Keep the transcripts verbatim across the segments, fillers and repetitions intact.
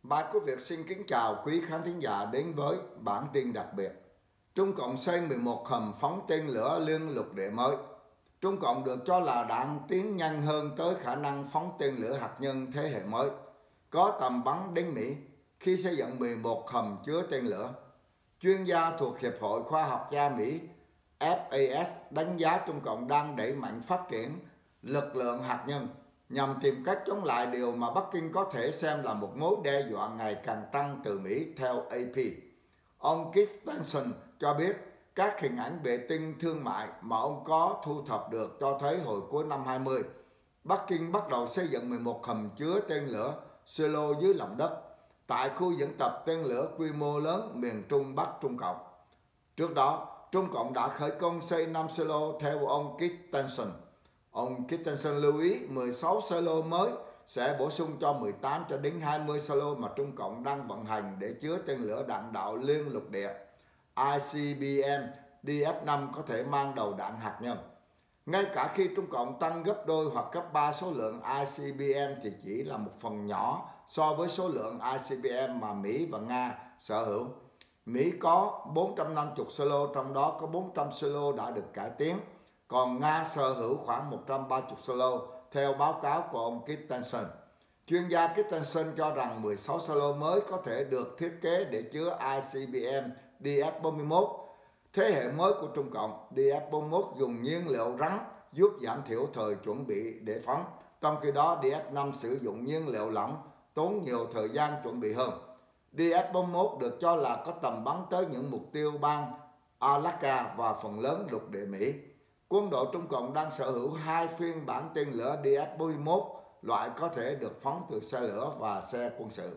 Bài của Việt xin kính chào quý khán thính giả đến với bản tin đặc biệt. Trung Cộng xây mười một hầm phóng tên lửa liên lục địa mới. Trung Cộng được cho là đang tiến nhanh hơn tới khả năng phóng tên lửa hạt nhân thế hệ mới, có tầm bắn đến Mỹ khi xây dựng mười một hầm chứa tên lửa. Chuyên gia thuộc Hiệp hội Khoa học gia Mỹ F A S đánh giá Trung Cộng đang đẩy mạnh phát triển lực lượng hạt nhân nhằm tìm cách chống lại điều mà Bắc Kinh có thể xem là một mối đe dọa ngày càng tăng từ Mỹ theo A P. Ông Keith Stenson cho biết các hình ảnh vệ tinh thương mại mà ông có thu thập được cho thấy hồi cuối năm hai mươi, Bắc Kinh bắt đầu xây dựng mười một hầm chứa tên lửa silo dưới lòng đất tại khu diễn tập tên lửa quy mô lớn miền Trung Bắc Trung Cộng. Trước đó, Trung Cộng đã khởi công xây năm silo theo ông Keith Stenson. Ông Keith Stenson lưu ý mười sáu silo mới sẽ bổ sung cho mười tám cho đến hai mươi silo mà Trung Cộng đang vận hành để chứa tên lửa đạn đạo liên lục địa I C B M D F năm có thể mang đầu đạn hạt nhân. Ngay cả khi Trung Cộng tăng gấp đôi hoặc gấp ba số lượng I C B M thì chỉ là một phần nhỏ so với số lượng I C B M mà Mỹ và Nga sở hữu. Mỹ có bốn trăm năm mươi silo, trong đó có bốn trăm silo đã được cải tiến, còn Nga sở hữu khoảng một trăm ba mươi silo theo báo cáo của ông Keith Stenson. Chuyên gia Keith Stenson cho rằng mười sáu silo mới có thể được thiết kế để chứa I C B M D F bốn mươi mốt. Thế hệ mới của Trung Cộng, D F bốn mươi mốt dùng nhiên liệu rắn giúp giảm thiểu thời chuẩn bị để phóng, trong khi đó D F năm sử dụng nhiên liệu lỏng, tốn nhiều thời gian chuẩn bị hơn. D F bốn mươi mốt được cho là có tầm bắn tới những mục tiêu bang Alaska và phần lớn lục địa Mỹ. Quân đội Trung Cộng đang sở hữu hai phiên bản tên lửa D F bốn mươi mốt, loại có thể được phóng từ xe lửa và xe quân sự.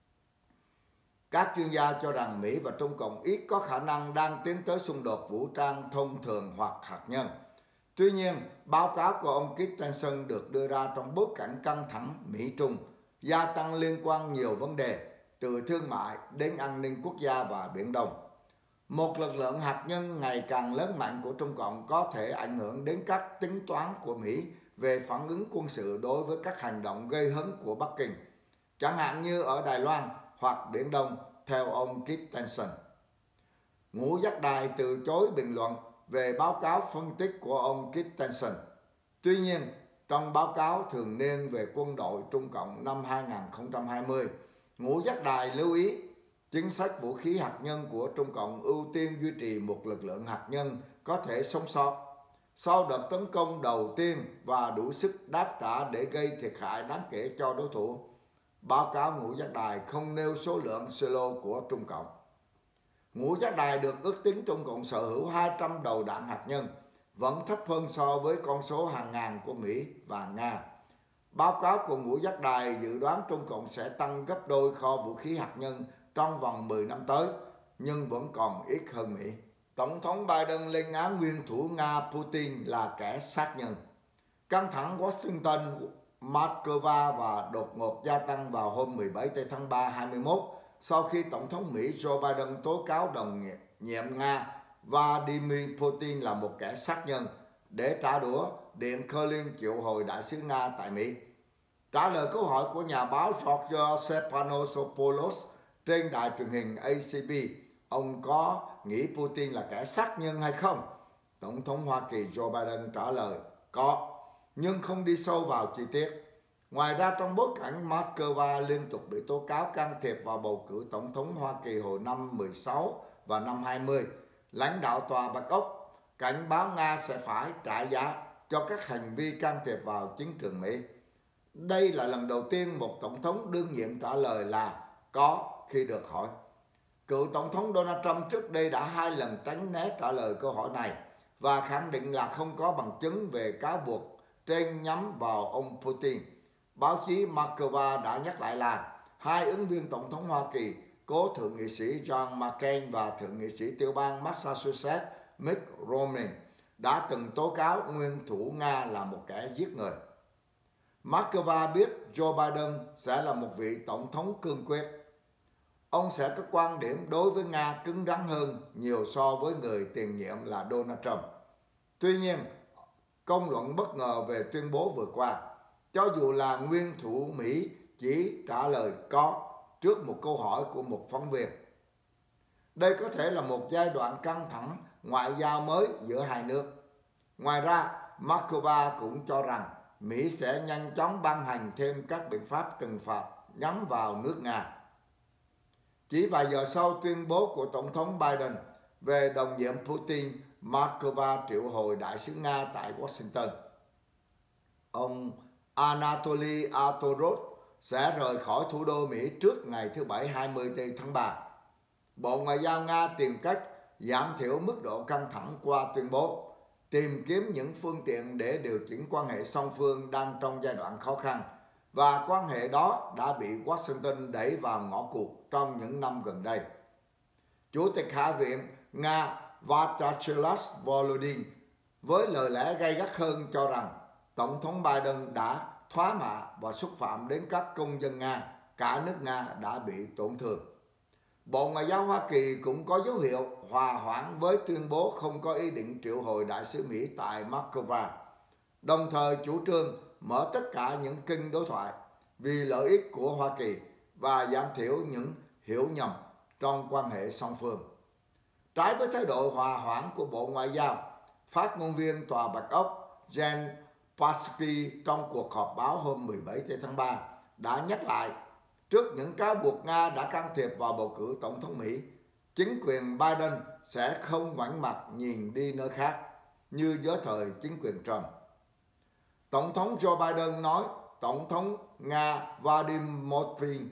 Các chuyên gia cho rằng Mỹ và Trung Cộng ít có khả năng đang tiến tới xung đột vũ trang thông thường hoặc hạt nhân. Tuy nhiên, báo cáo của ông Keith Stenson được đưa ra trong bối cảnh căng thẳng Mỹ-Trung, gia tăng liên quan nhiều vấn đề, từ thương mại đến an ninh quốc gia và Biển Đông. Một lực lượng hạt nhân ngày càng lớn mạnh của Trung Cộng có thể ảnh hưởng đến các tính toán của Mỹ về phản ứng quân sự đối với các hành động gây hấn của Bắc Kinh, chẳng hạn như ở Đài Loan hoặc Biển Đông, theo ông Keith Stenson. Ngũ Giác Đài từ chối bình luận về báo cáo phân tích của ông Keith Stenson. Tuy nhiên, trong báo cáo thường niên về quân đội Trung Cộng năm hai nghìn không trăm hai mươi, Ngũ Giác Đài lưu ý chính sách vũ khí hạt nhân của Trung Cộng ưu tiên duy trì một lực lượng hạt nhân có thể sống sót sau đợt tấn công đầu tiên và đủ sức đáp trả để gây thiệt hại đáng kể cho đối thủ. Báo cáo Ngũ Giác Đài không nêu số lượng silo của Trung Cộng. Ngũ Giác Đài được ước tính Trung Cộng sở hữu hai trăm đầu đạn hạt nhân, vẫn thấp hơn so với con số hàng ngàn của Mỹ và Nga. Báo cáo của Ngũ Giác Đài dự đoán Trung Cộng sẽ tăng gấp đôi kho vũ khí hạt nhân trong vòng mười năm tới, nhưng vẫn còn ít hơn Mỹ. Tổng thống Biden lên án nguyên thủ Nga Putin là kẻ sát nhân. Căng thẳng Washington, Moscow và đột ngột gia tăng vào hôm mười bảy tháng ba hai mươi mốt sau khi Tổng thống Mỹ Joe Biden tố cáo đồng nhiệm Nga Vladimir Putin là một kẻ sát nhân để trả đũa Điện Kremlin triệu hồi đại sứ Nga tại Mỹ. Trả lời câu hỏi của nhà báo George Stephanopoulos trên đài truyền hình A C B, ông có nghĩ Putin là kẻ sát nhân hay không? Tổng thống Hoa Kỳ Joe Biden trả lời có, nhưng không đi sâu vào chi tiết. Ngoài ra, trong bối cảnh Moscow liên tục bị tố cáo can thiệp vào bầu cử tổng thống Hoa Kỳ hồi năm mười sáu và năm hai mươi, lãnh đạo tòa Bạch Ốc cảnh báo Nga sẽ phải trả giá cho các hành vi can thiệp vào chính trường Mỹ. Đây là lần đầu tiên một tổng thống đương nhiệm trả lời là có khi được hỏi. Cựu tổng thống Donald Trump trước đây đã hai lần tránh né trả lời câu hỏi này và khẳng định là không có bằng chứng về cáo buộc trên nhắm vào ông Putin. Báo chí Moscow đã nhắc lại là hai ứng viên tổng thống Hoa Kỳ, cố thượng nghị sĩ John McCain và thượng nghị sĩ tiểu bang Massachusetts Mitt Romney, đã từng tố cáo nguyên thủ Nga là một kẻ giết người. Moscow biết Joe Biden sẽ là một vị tổng thống cương quyết. Ông sẽ có quan điểm đối với Nga cứng rắn hơn nhiều so với người tiền nhiệm là Donald Trump. Tuy nhiên, công luận bất ngờ về tuyên bố vừa qua, cho dù là nguyên thủ Mỹ chỉ trả lời có, trước một câu hỏi của một phóng viên. Đây có thể là một giai đoạn căng thẳng ngoại giao mới giữa hai nước. Ngoài ra, Markova cũng cho rằng Mỹ sẽ nhanh chóng ban hành thêm các biện pháp trừng phạt nhắm vào nước Nga. Chỉ vài giờ sau tuyên bố của Tổng thống Biden về đồng nhiệm Putin, Markova triệu hồi đại sứ Nga tại Washington. Ông Anatoly Atorov sẽ rời khỏi thủ đô Mỹ trước ngày thứ Bảy hai mươi tháng ba. Bộ Ngoại giao Nga tìm cách giảm thiểu mức độ căng thẳng qua tuyên bố, tìm kiếm những phương tiện để điều chỉnh quan hệ song phương đang trong giai đoạn khó khăn, và quan hệ đó đã bị Washington đẩy vào ngõ cụt trong những năm gần đây. Chủ tịch Hạ viện Nga Vyacheslav Volodin với lời lẽ gay gắt hơn cho rằng Tổng thống Biden đã thoá mạ và xúc phạm đến các công dân Nga, cả nước Nga đã bị tổn thương. Bộ Ngoại giao Hoa Kỳ cũng có dấu hiệu hòa hoãn với tuyên bố không có ý định triệu hồi đại sứ Mỹ tại Moscow, đồng thời chủ trương mở tất cả những kênh đối thoại vì lợi ích của Hoa Kỳ và giảm thiểu những hiểu nhầm trong quan hệ song phương. Trái với thái độ hòa hoãn của Bộ Ngoại giao, phát ngôn viên Tòa Bạch Ốc Jen Psaki trong cuộc họp báo hôm mười bảy tháng ba đã nhắc lại, trước những cáo buộc Nga đã can thiệp vào bầu cử Tổng thống Mỹ, chính quyền Biden sẽ không ngoảnh mặt nhìn đi nơi khác như với thời chính quyền Trump. Tổng thống Joe Biden nói Tổng thống Nga Vladimir Putin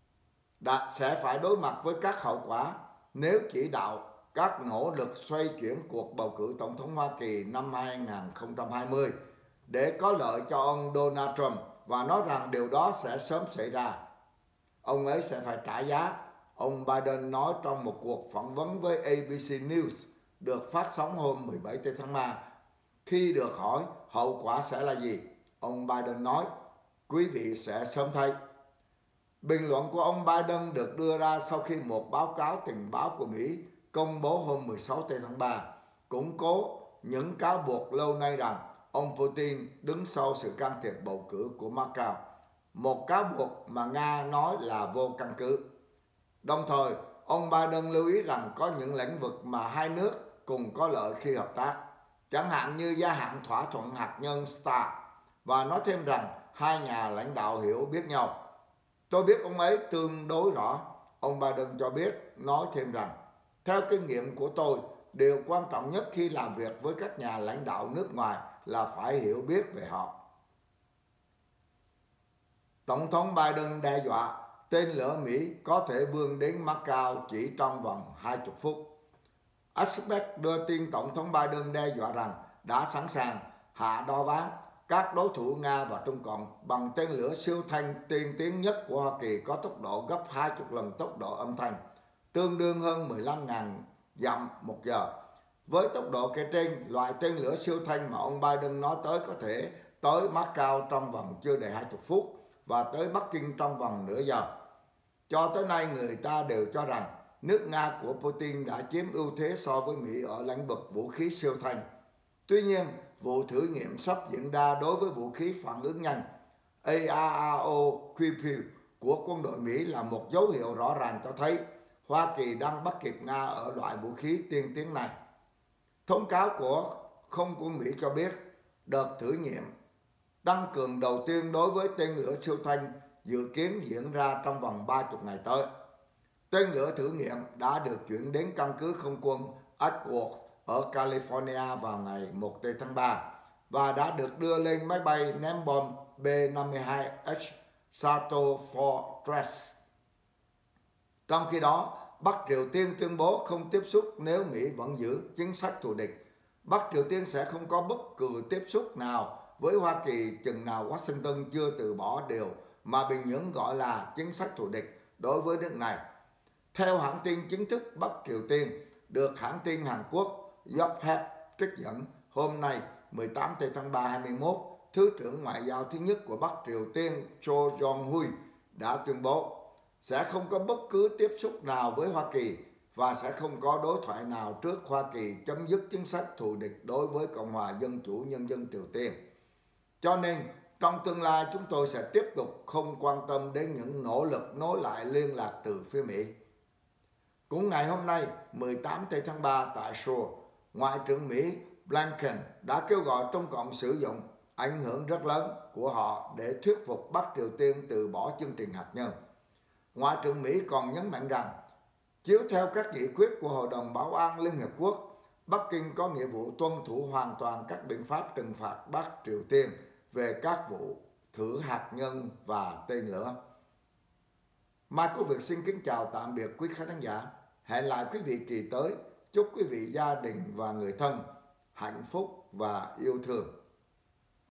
đã sẽ phải đối mặt với các hậu quả nếu chỉ đạo các nỗ lực xoay chuyển cuộc bầu cử Tổng thống Hoa Kỳ năm hai nghìn không trăm hai mươi để có lợi cho ông Donald Trump, và nói rằng điều đó sẽ sớm xảy ra. Ông ấy sẽ phải trả giá, ông Biden nói trong một cuộc phỏng vấn với A B C News được phát sóng hôm mười bảy tháng ba. Khi được hỏi hậu quả sẽ là gì, ông Biden nói, quý vị sẽ sớm thấy. Bình luận của ông Biden được đưa ra sau khi một báo cáo tình báo của Mỹ công bố hôm mười sáu tháng ba củng cố những cáo buộc lâu nay rằng ông Putin đứng sau sự can thiệp bầu cử của Moscow, một cáo buộc mà Nga nói là vô căn cứ. Đồng thời, ông Biden lưu ý rằng có những lĩnh vực mà hai nước cùng có lợi khi hợp tác, chẳng hạn như gia hạn thỏa thuận hạt nhân START, và nói thêm rằng hai nhà lãnh đạo hiểu biết nhau. Tôi biết ông ấy tương đối rõ, ông Biden cho biết, nói thêm rằng, theo kinh nghiệm của tôi, điều quan trọng nhất khi làm việc với các nhà lãnh đạo nước ngoài là phải hiểu biết về họ. Tổng thống Biden đe dọa tên lửa Mỹ có thể vươn đến Moscow chỉ trong vòng hai mươi phút. Axios đưa tin Tổng thống Biden đe dọa rằng đã sẵn sàng hạ đo ván các đối thủ Nga và Trung Cộng bằng tên lửa siêu thanh tiên tiến nhất của Hoa Kỳ có tốc độ gấp hai mươi lần tốc độ âm thanh, tương đương hơn mười lăm nghìn dặm một giờ. Với tốc độ kể trên, loại tên lửa siêu thanh mà ông Biden nói tới có thể tới Moscow trong vòng chưa đầy hai mươi phút và tới Bắc Kinh trong vòng nửa giờ. Cho tới nay, người ta đều cho rằng nước Nga của Putin đã chiếm ưu thế so với Mỹ ở lĩnh vực vũ khí siêu thanh. Tuy nhiên, vụ thử nghiệm sắp diễn ra đối với vũ khí phản ứng nhanh A R R O Q P của quân đội Mỹ là một dấu hiệu rõ ràng cho thấy Hoa Kỳ đang bắt kịp Nga ở loại vũ khí tiên tiến này. Thông cáo của Không quân Mỹ cho biết đợt thử nghiệm tăng cường đầu tiên đối với tên lửa siêu thanh dự kiến diễn ra trong vòng ba mươi ngày tới. Tên lửa thử nghiệm đã được chuyển đến căn cứ không quân Edwards ở California vào ngày một tháng ba và đã được đưa lên máy bay ném bom B năm mươi hai H Sato Fortress. Trong khi đó, Bắc Triều Tiên tuyên bố không tiếp xúc nếu Mỹ vẫn giữ chính sách thù địch. Bắc Triều Tiên sẽ không có bất cứ tiếp xúc nào với Hoa Kỳ chừng nào Washington chưa từ bỏ điều mà Bình Nhưỡng gọi là chính sách thù địch đối với nước này. Theo hãng tin chính thức Bắc Triều Tiên, được hãng tin Hàn Quốc Yonhap trích dẫn, hôm nay mười tám tháng ba hai mươi mốt, Thứ trưởng Ngoại giao thứ nhất của Bắc Triều Tiên Cho Jong-hui đã tuyên bố sẽ không có bất cứ tiếp xúc nào với Hoa Kỳ và sẽ không có đối thoại nào trước Hoa Kỳ chấm dứt chính sách thù địch đối với Cộng hòa Dân chủ Nhân dân Triều Tiên. Cho nên, Trong tương lai chúng tôi sẽ tiếp tục không quan tâm đến những nỗ lực nối lại liên lạc từ phía Mỹ. Cũng ngày hôm nay, mười tám tháng ba tại Seoul, Ngoại trưởng Mỹ Blinken đã kêu gọi Trung Cộng sử dụng ảnh hưởng rất lớn của họ để thuyết phục Bắc Triều Tiên từ bỏ chương trình hạt nhân. Ngoại trưởng Mỹ còn nhấn mạnh rằng, chiếu theo các nghị quyết của Hội đồng Bảo an Liên Hợp Quốc, Bắc Kinh có nghĩa vụ tuân thủ hoàn toàn các biện pháp trừng phạt Bắc Triều Tiên về các vụ thử hạt nhân và tên lửa. Mai Quốc Việt xin kính chào tạm biệt quý khán giả. Hẹn lại quý vị kỳ tới. Chúc quý vị, gia đình và người thân hạnh phúc và yêu thương.